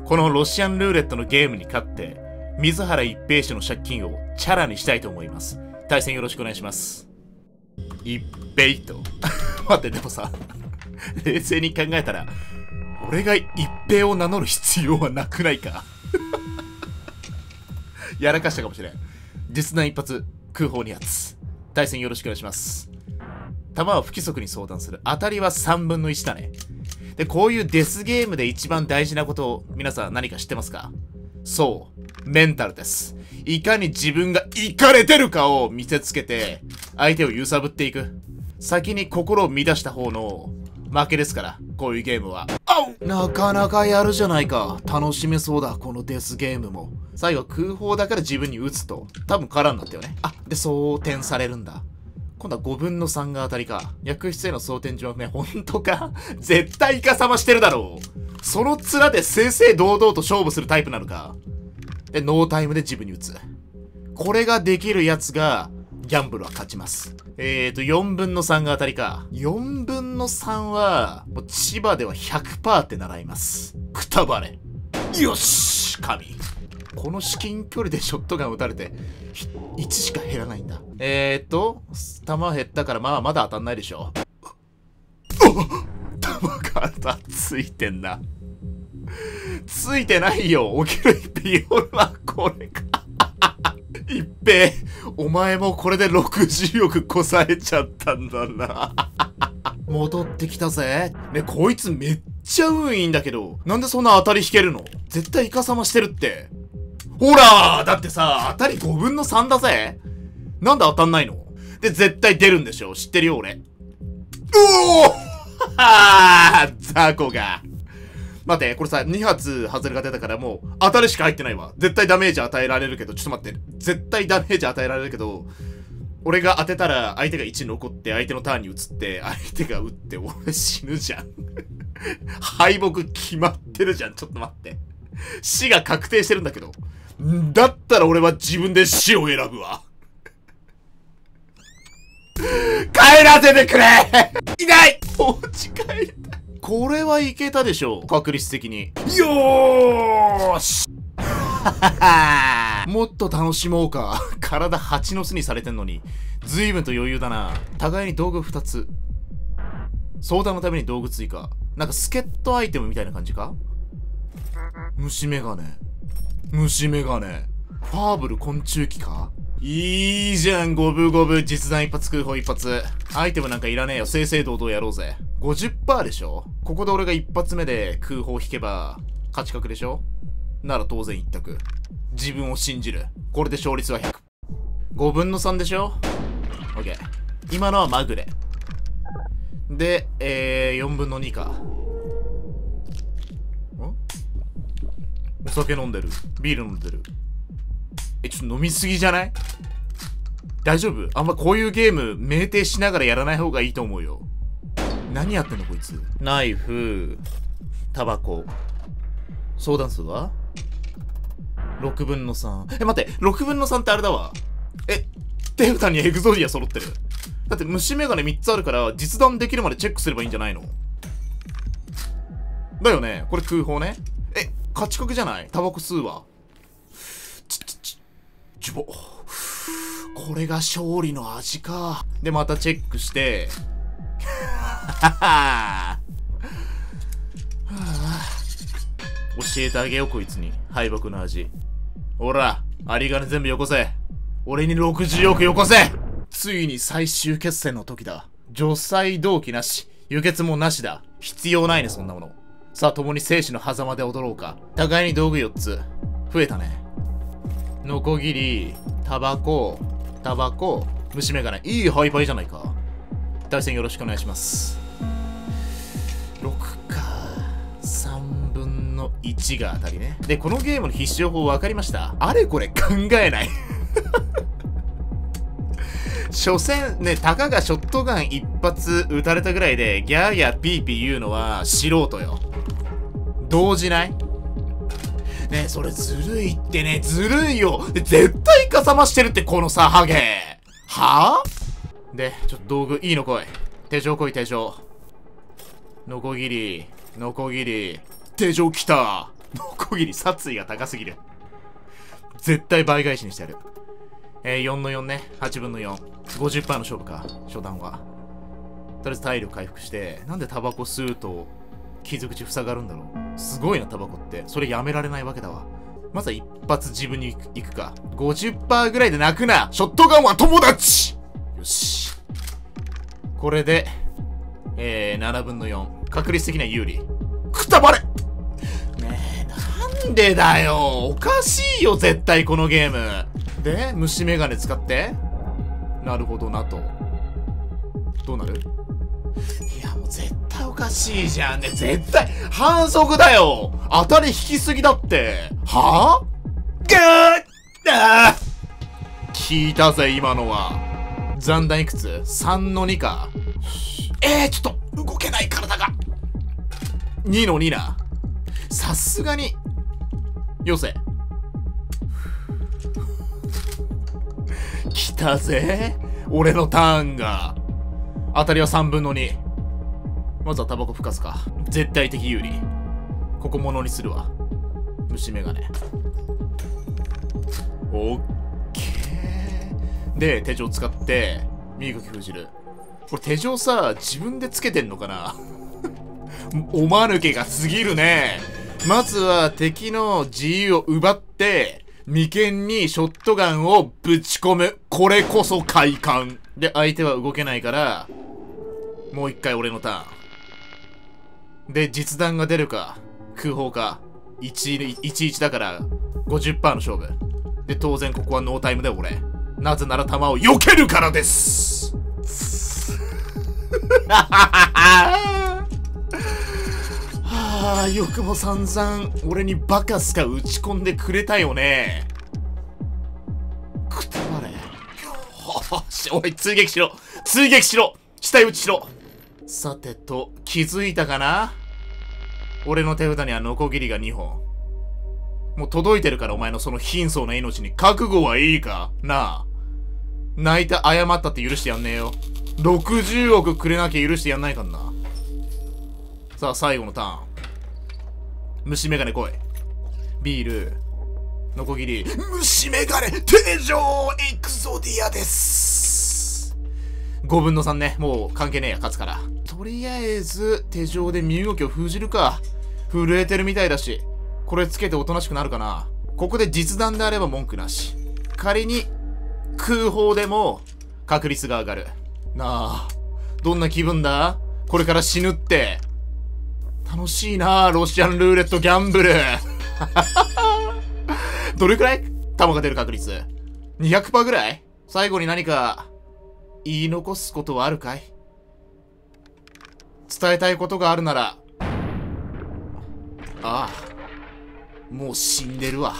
このロシアンルーレットのゲームに勝って、水原一平氏の借金をチャラにしたいと思います。対戦よろしくお願いします。一平と。待って、でもさ、冷静に考えたら、俺が一平を名乗る必要はなくないか。やらかしたかもしれん。実弾一発、空砲2発。対戦よろしくお願いします。弾は不規則に相談する。当たりは3分の1だね。で、こういうデスゲームで一番大事なことを皆さん何か知ってますか？そう。メンタルです。いかに自分がイカれてるかを見せつけて、相手を揺さぶっていく。先に心を乱した方の負けですから、こういうゲームは。なかなかやるじゃないか。楽しめそうだ、このデスゲームも。最後は空砲だから自分に撃つと。多分空になったよね。で、装填されるんだ。今度は5分の3が当たりか。薬室への装填上ね、ほんとか絶対イカサマしてるだろう。その面で正々堂々と勝負するタイプなのか。で、ノータイムで自分に撃つ。これができるやつが、ギャンブルは勝ちます。4分の3が当たりか。4分の3は、もう千葉では 100% って習います。くたばれ。よし神。この至近距離でショットガン撃たれて、1しか減らないんだ。弾減ったからまだ当たんないでしょ。弾がついてんな。ついてないよ。起きる一平はこれか。一平、お前もこれで60億こさえちゃったんだな。戻ってきたぜ。ね、こいつめっちゃ運いいんだけど、なんでそんな当たり引けるの？絶対イカサマしてるって。ほらーだってさ、当たり5分の3だぜ。なんで当たんないの？で、絶対出るんでしょ？知ってるよ、俺。ザコが。待って、これさ、2発外れが出たからもう、当たりしか入ってないわ。絶対ダメージ与えられるけど、ちょっと待って。絶対ダメージ与えられるけど、俺が当てたら相手が1残って相手のターンに移って、相手が撃って俺死ぬじゃん。敗北決まってるじゃん。ちょっと待って。死が確定してるんだけど。だったら俺は自分で死を選ぶわ。帰らせてくれ。いないお家帰りたい。これはいけたでしょう。確率的に。よーしもっと楽しもうか。体蜂の巣にされてんのに。随分と余裕だな。互いに道具2つ。相談のために道具追加。なんか助っ人アイテムみたいな感じか？虫眼鏡。虫眼鏡。ファーブル昆虫記か？いいじゃん、五分五分。実弾一発、空砲一発。アイテムなんかいらねえよ。正々堂々やろうぜ。50% でしょ？ここで俺が一発目で空砲引けば、勝ち確でしょ？なら当然一択。自分を信じる。これで勝率は100。5分の3でしょ？ OK。今のはまぐれ。で、4分の2か。お酒飲んでる。ビール飲んでる。ちょっと飲みすぎじゃない？大丈夫？あんまこういうゲーム、酩酊しながらやらない方がいいと思うよ。何やってんのこいつ。ナイフ、タバコ。相談数は ?6 分の3。待って、6分の3ってあれだわ。手札にエグゾディア揃ってる。だって虫眼鏡3つあるから、実弾できるまでチェックすればいいんじゃないの？だよね。これ空砲ね。勝ち確じゃない？タバコ吸うわ。これが勝利の味か。で、またチェックして、教えてあげよう、こいつに。敗北の味。ほら、有り金全部よこせ。俺に60億よこせ。ついに最終決戦の時だ。除細動機なし、輸血もなしだ。必要ないね、そんなもの。さあ、共に生死の狭間で踊ろうか。互いに道具4つ。増えたね。ノコギリ、タバコ、虫眼鏡。いいハイパイじゃないか。対戦よろしくお願いします。6か。3分の1が当たりね。で、このゲームの必勝法分かりました？あれこれ考えない。所詮ね、たかがショットガン一発撃たれたぐらいでギャーギャーピーピー言うのは素人よ。動じない？ねえ、それずるいってね、ずるいよ。絶対かさましてるって、このさ、ハゲ。はぁ？で、ちょっと道具、いいの来い。手錠来い、手錠。ノコギリ、手錠来た。 ノコギリ殺意が高すぎる。絶対倍返しにしてやる。4の4ね。8分の4。50% の勝負か。初段は。とりあえず体力回復して、なんでタバコ吸うと傷口塞がるんだろう。すごいな、タバコって。それやめられないわけだわ。まずは一発自分に行くか。50% ぐらいで泣くな。ショットガンは友達。よし。これで、7分の4。確率的には有利。くたばれ。ねえ、なんでだよ。おかしいよ、絶対このゲーム。で、虫眼鏡使って。なるほどなと。どうなる？いや、もう絶対おかしいじゃんね。絶対、反則だよ。当たり引きすぎだって。はぁ？あー！聞いたぜ、今のは。残弾いくつ？ 3 の2か。ちょっと、動けない体が。2の2な。さすがに、よせ。来たぜ。俺のターンが。当たりは3分の2。まずはタバコふかすか。絶対的有利。ここ物にするわ。虫眼鏡。オッケー。で、手錠使って、身動き封じる。これ手錠さ、自分でつけてんのかなおまぬけが過ぎるね。まずは敵の自由を奪って、眉間にショットガンをぶち込む。これこそ快感。で、相手は動けないから、もう一回俺のターン。で、実弾が出るか、空砲か。11だから、50% の勝負。で、当然ここはノータイムで俺。なぜなら弾を避けるからですはあ、よくも散々俺にバカすか打ち込んでくれたよね。くたばれ。おい、追撃しろ。追撃しろ。死体打ちしろ。さてと、気づいたかな？俺の手札にはノコギリが2本。もう届いてるから、お前のその貧相な命に覚悟はいいかなあ。泣いて謝ったって許してやんねえよ。60億くれなきゃ許してやんないかんな。さあ、最後のターン。虫眼鏡来い。ビール。ノコギリ。虫眼鏡手錠エクゾディアです。5分の3ね。もう関係ねえや、勝つから。とりあえず、手錠で身動きを封じるか。震えてるみたいだし。これつけておとなしくなるかな。ここで実弾であれば文句なし。仮に、空砲でも、確率が上がる。なあ、どんな気分だ？これから死ぬって。楽しいなあ、ロシアンルーレットギャンブル。どれくらい弾が出る確率 ?200% ぐらい？最後に何か、言い残すことはあるかい？伝えたいことがあるなら、ああ、もう死んでるわ。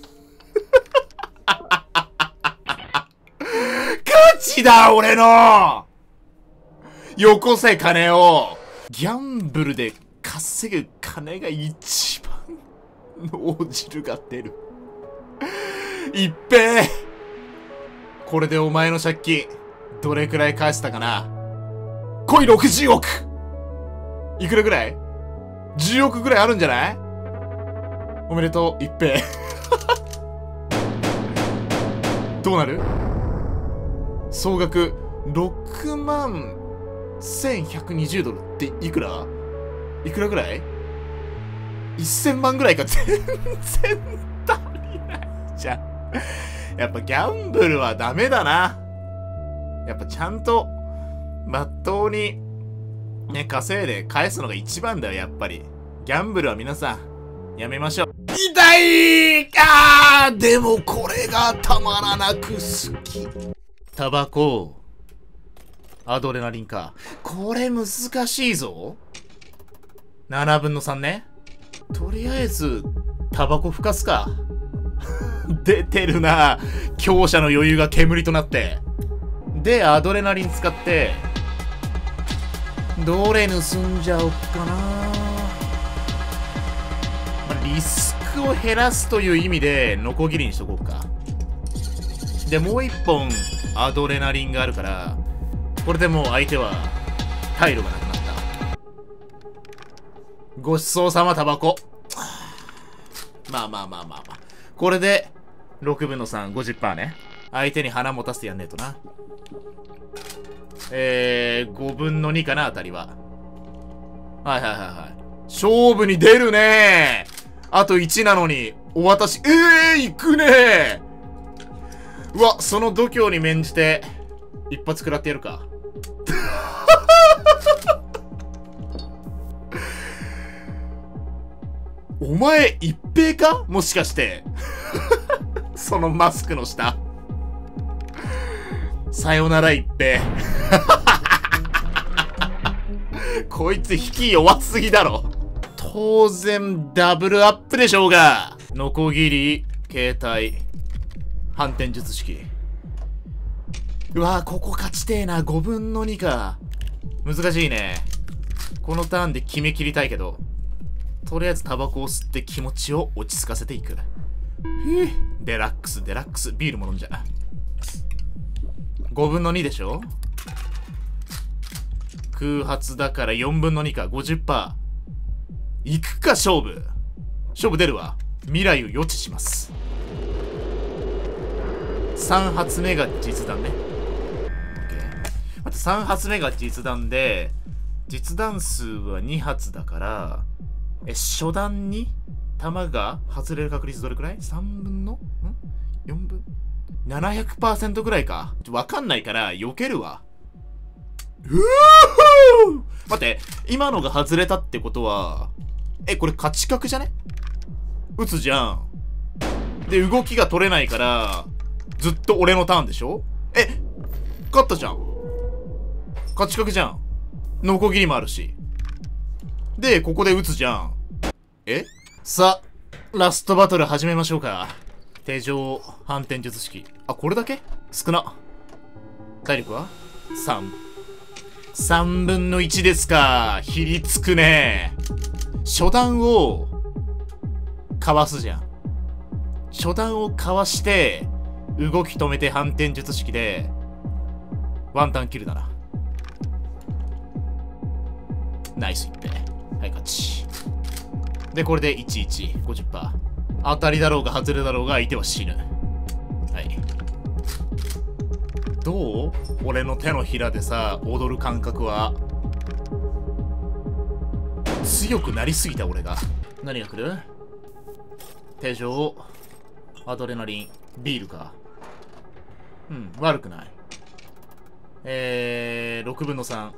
ガチだ、俺の！よこせ、金を！ギャンブルで稼ぐ金が一番脳汁が出る。一平！これでお前の借金、どれくらい返したかな？来い、60億！いくらぐらい？ 10 億ぐらいあるんじゃない？おめでとう、一平。どうなる？総額6万1120ドルっていくら？いくらぐらい？ 1000 万ぐらいか。全然足りないじゃん。やっぱギャンブルはダメだな。やっぱちゃんとまっとうにね、稼いで返すのが一番だよ、やっぱり。ギャンブルは皆さんやめましょう。痛い！でもこれがたまらなく好き。タバコ、アドレナリンか。これ難しいぞ。7分の3ね。とりあえずタバコふかすか。出てるな、強者の余裕が煙となって。で、アドレナリン使ってどれ盗んじゃおっかな。リスクを減らすという意味でノコギリにしとこうか。で、もう一本アドレナリンがあるから、これでもう相手は退路がなくなった。ごちそうさま、タバコ。 まあ。これで、6分の3、50% ね。相手に花持たせてやんねえとな。5分の2かな、当たりは。はい。勝負に出るねー。あと1なのに、お渡し、行くねー。うわ、その度胸に免じて、一発食らってやるか。お前、一平かもしかして。そのマスクの下。さよなら一平。こいつ引き弱すぎだろ。当然、ダブルアップでしょうが。ノコギリ、携帯、反転術式。うわぁ、ここ勝ちてえな。5分の2か。難しいね。このターンで決め切りたいけど。とりあえずタバコを吸って気持ちを落ち着かせていく。デラックス。ビールも飲んじゃう。5分の2でしょ。空発だから4分の2か。50%。いくか、勝負出るわ。未来を予知します。3発目が実弾ね。待って、3発目が実弾で、実弾数は2発だから、初弾に弾が外れる確率どれくらい ?3 分の ?4 分 ?700% くらいか。わかんないから、避けるわ。待って、今のが外れたってことは、これ勝ち確じゃね？撃つじゃん。で、動きが取れないから、ずっと俺のターンでしょ？勝ったじゃん。勝ち確じゃん。ノコギリもあるし。で、ここで撃つじゃん。さあ、ラストバトル始めましょうか。手錠、反転術式。あ、これだけ？少な。体力は 3。3分の1ですか。ひりつくね。初段を、かわすじゃん。初段をかわして、動き止めて反転術式で、ワンタンキルだな。ナイス一平。はい、勝ち。で、これで11、50%。当たりだろうが外れだろうが相手は死ぬ。はい。どう？俺の手のひらでさ、踊る感覚は。強くなりすぎた俺が。何が来る？手錠、アドレナリン、ビールか。悪くない。6分の3。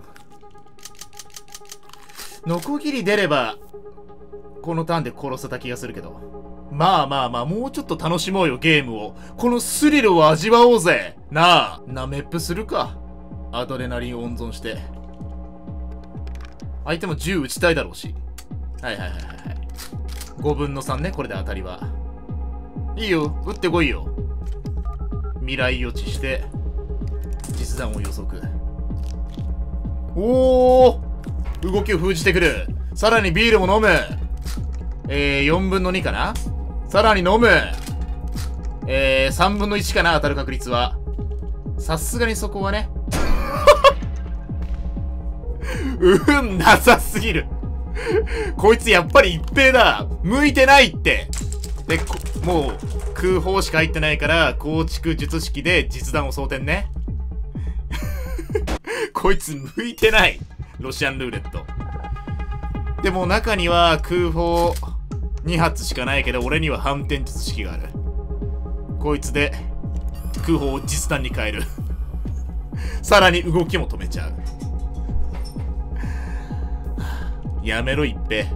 ノコギリ出れば、このターンで殺せた気がするけど。まあ、もうちょっと楽しもうよ、ゲームを。このスリルを味わおうぜ。なあ、ナメップするか。アドレナリンを温存して。相手も銃撃ちたいだろうし。はい。5分の3ね、これで当たりは。いいよ、撃ってこいよ。未来予知して、実弾を予測。おー！動きを封じてくる。さらにビールも飲む。4分の2かな？さらに飲む。3分の1かな、当たる確率は。さすがにそこはね。なさすぎる。こいつやっぱり一平だ。向いてないって。で、もう、空砲しか入ってないから、構築術式で実弾を装填ね。こいつ向いてない。ロシアンルーレット。でも中には空砲2発しかないけど、俺には反転術式がある。こいつで空砲を実弾に変える。さらに動きも止めちゃう。やめろ一平。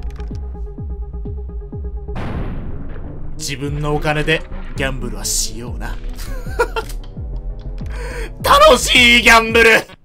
自分のお金でギャンブルはしような。楽しいギャンブル。